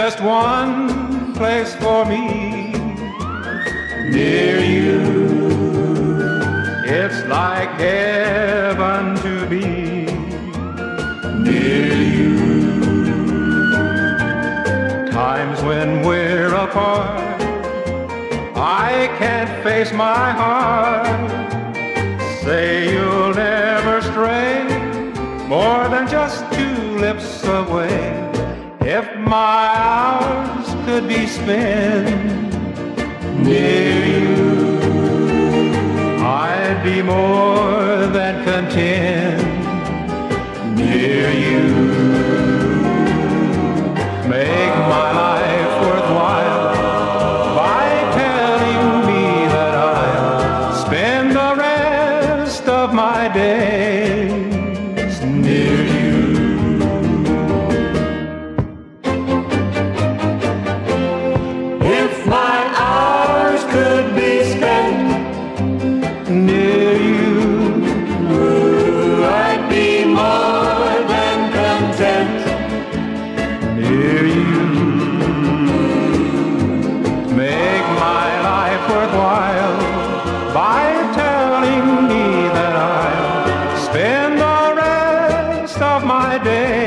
just one place for me, near you. It's like heaven to be near you. Times when we're apart, I can't face my heart. Say you'll never stray more than just 2 lips away. If my hours could be spent near you, I'd be more than content near you. Make my life worthwhile by telling me that I'll spend the rest of my days near you. If my hours could be spent near you, I'd be more than content near you. Make my life worthwhile by telling me that I'll spend the rest of my days